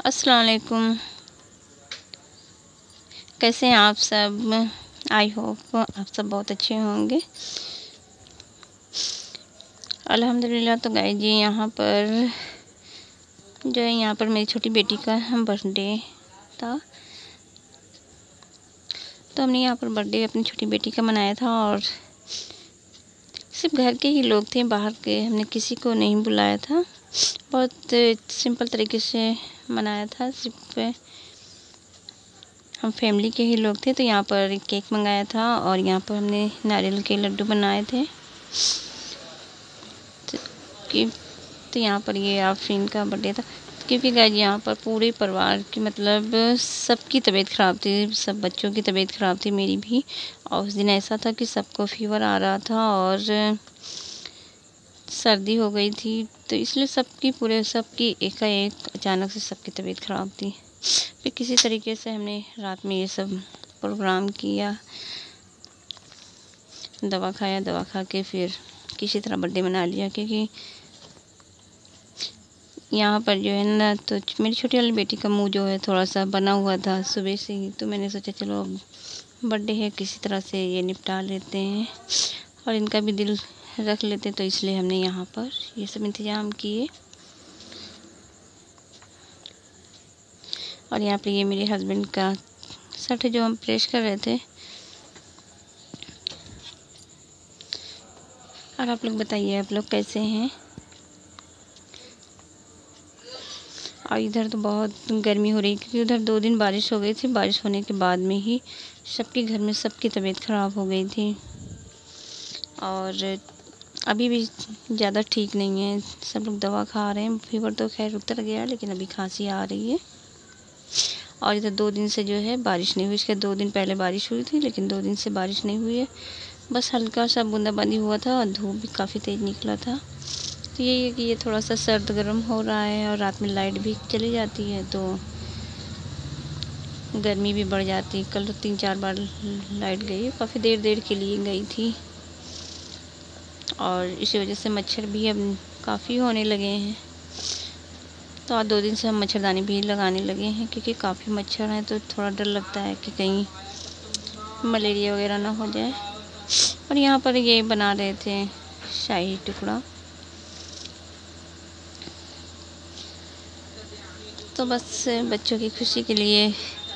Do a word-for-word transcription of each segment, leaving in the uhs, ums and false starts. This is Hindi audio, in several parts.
अस्सलाम वालेकुम। कैसे हैं आप सब? आई होप आप सब बहुत अच्छे होंगे। अल्हम्दुलिल्लाह। तो गाइस जी यहाँ पर जो है यहाँ पर मेरी छोटी बेटी का बर्थडे था, तो हमने यहाँ पर बर्थडे अपनी छोटी बेटी का मनाया था और सिर्फ घर के ही लोग थे, बाहर के हमने किसी को नहीं बुलाया था। बहुत सिंपल तरीके से मनाया था, सिर्फ हम फैमिली के ही लोग थे। तो यहाँ पर एक केक मंगाया था और यहाँ पर हमने नारियल के लड्डू बनाए थे। तो, तो यहाँ पर ये आफरीन का बर्थडे था, क्योंकि गाइस यहाँ पर पूरे परिवार की मतलब सबकी तबीयत ख़राब थी, सब बच्चों की तबीयत ख़राब थी, मेरी भी। और उस दिन ऐसा था कि सबको फीवर आ रहा था और सर्दी हो गई थी, तो इसलिए सबकी पूरे सबकी एकाएक अचानक से सबकी तबीयत ख़राब थी। फिर किसी तरीके से हमने रात में ये सब प्रोग्राम किया, दवा खाया, दवा खा के फिर किसी तरह बर्थडे मना लिया। क्योंकि यहाँ पर जो है ना, तो मेरी छोटी वाली बेटी का मुंह जो है थोड़ा सा बना हुआ था सुबह से ही, तो मैंने सोचा चलो अब बर्थडे है, किसी तरह से ये निपटा लेते हैं और इनका भी दिल रख लेते, तो इसलिए हमने यहाँ पर ये सब इंतज़ाम किए। और यहाँ पे ये मेरे हस्बैंड का शर्ट है जो हम प्रेस कर रहे थे। और आप लोग बताइए, आप लोग कैसे हैं? और इधर तो बहुत गर्मी हो रही, क्योंकि उधर दो दिन बारिश हो गई थी, बारिश होने के बाद में ही सबके घर में सबकी तबीयत ख़राब हो गई थी। और अभी भी ज़्यादा ठीक नहीं है, सब लोग दवा खा रहे हैं। फीवर तो खैर उतर गया, लेकिन अभी खांसी आ रही है। और इधर दो दिन से जो है बारिश नहीं हुई, इसके दो दिन पहले बारिश हुई थी, लेकिन दो दिन से बारिश नहीं हुई है, बस हल्का सा बूंदाबांदी हुआ था और धूप भी काफ़ी तेज़ निकला था। तो यही है कि ये थोड़ा सा सर्द गर्म हो रहा है और रात में लाइट भी चली जाती है, तो गर्मी भी बढ़ जाती है। कल तो तीन चार बार लाइट गई, काफ़ी देर देर के लिए गई थी, और इसी वजह से मच्छर भी अब काफ़ी होने लगे हैं। तो आज दो दिन से हम मच्छरदानी भी लगाने लगे हैं, क्योंकि काफ़ी मच्छर हैं, तो थोड़ा डर लगता है कि कहीं मलेरिया वगैरह ना हो जाए। और यहाँ पर ये बना रहे थे शाही टुकड़ा, तो बस बच्चों की खुशी के लिए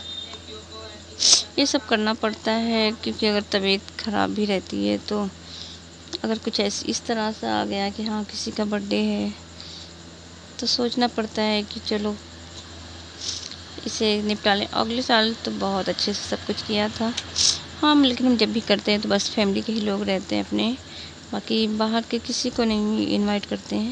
ये सब करना पड़ता है। क्योंकि अगर तबीयत ख़राब भी रहती है, तो अगर कुछ ऐसी इस तरह से आ गया कि हाँ किसी का बर्थडे है, तो सोचना पड़ता है कि चलो इसे निपटा लें। अगले साल तो बहुत अच्छे से सब कुछ किया था हाँ, लेकिन हम जब भी करते हैं तो बस फैमिली के ही लोग रहते हैं अपने, बाकी बाहर के किसी को नहीं इनवाइट करते हैं।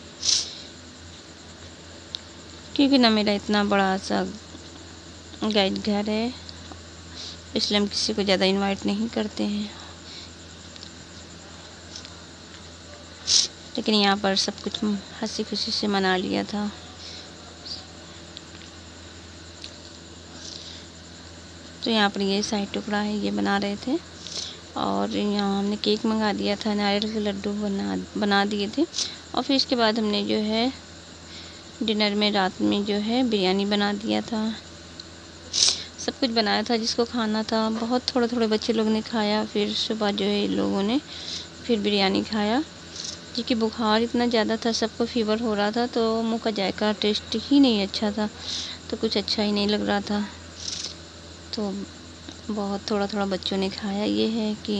क्योंकि ना मेरा इतना बड़ा सा गाइड घर है, इसलिए हम किसी को ज़्यादा इनवाइट नहीं करते हैं। लेकिन यहाँ पर सब कुछ हंसी खुशी से मना लिया था। तो यहाँ पर ये शाही टुकड़ा है, ये बना रहे थे। और यहाँ हमने केक मंगा दिया था, नारियल के लड्डू बना बना दिए थे। और फिर इसके बाद हमने जो है डिनर में रात में जो है बिरयानी बना दिया था। सब कुछ बनाया था जिसको खाना था, बहुत थोड़े थोड़े बच्चे लोग ने खाया। फिर सुबह जो है इन लोगों ने फिर बिरयानी खाया, क्योंकि बुखार इतना ज़्यादा था, सबको फीवर हो रहा था, तो मुंह का जायका टेस्ट ही नहीं अच्छा था, तो कुछ अच्छा ही नहीं लग रहा था। तो बहुत थोड़ा थोड़ा बच्चों ने खाया। ये है कि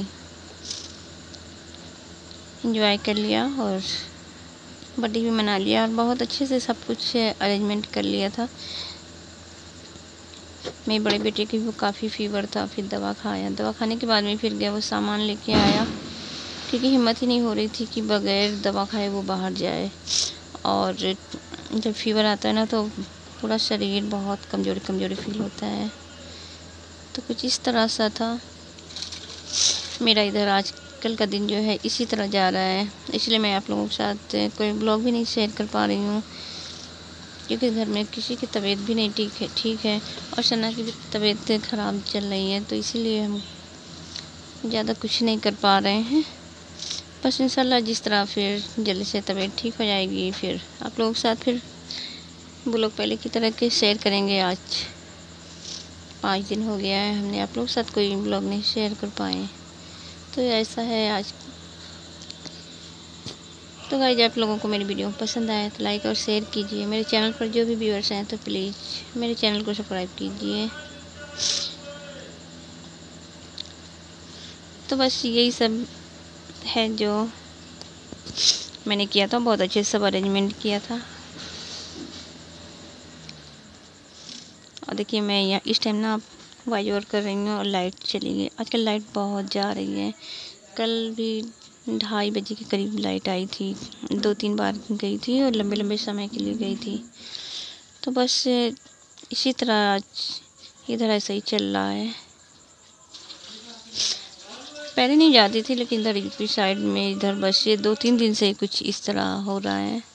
एंजॉय कर लिया और बर्थडे भी मना लिया, और बहुत अच्छे से सब कुछ अरेंजमेंट कर लिया था। मेरे बड़े बेटे की भी काफ़ी फीवर था, फिर दवा खाया, दवा खाने के बाद में फिर गया वो सामान लेके आया, क्योंकि हिम्मत ही नहीं हो रही थी कि बगैर दवा खाए वो बाहर जाए। और जब फीवर आता है ना, तो पूरा शरीर बहुत कमज़ोरी कमज़ोरी फील होता है। तो कुछ इस तरह सा था मेरा इधर आज कल का दिन जो है इसी तरह जा रहा है, इसलिए मैं आप लोगों के साथ कोई ब्लॉग भी नहीं शेयर कर पा रही हूँ, क्योंकि घर में किसी की तबीयत भी नहीं ठीक है ठीक है और सना की भी तबीयत ख़राब चल रही है, तो इसीलिए हम ज़्यादा कुछ नहीं कर पा रहे हैं। बस इंशाल्लाह जिस तरह फिर जल्दी से तबीयत ठीक हो जाएगी, फिर आप लोगों के साथ फिर ब्लॉग पहले की तरह के शेयर करेंगे। आज पाँच दिन हो गया है हमने आप लोग के साथ कोई ब्लॉग नहीं शेयर कर पाए, तो ऐसा है आज। तो गाइस, आप लोगों को मेरी वीडियो पसंद आए तो लाइक और शेयर कीजिए। मेरे चैनल पर जो भी व्यूअर्स हैं तो प्लीज़ मेरे चैनल को सब्सक्राइब कीजिए। तो बस यही सब है जो मैंने किया था, बहुत अच्छे से सब अरेंजमेंट किया था। और देखिए मैं यहाँ इस टाइम ना वॉइस ओवर कर रही हूँ और लाइट चली गई। आजकल लाइट बहुत जा रही है। कल भी ढाई बजे के करीब लाइट आई थी, दो तीन बार गई थी और लंबे लंबे समय के लिए गई थी। तो बस इसी तरह आज इधर ऐसा ही चल रहा है। पहले नहीं जाती थी, लेकिन इधर यूपी साइड में इधर बस ये दो तीन दिन से कुछ इस तरह हो रहा है।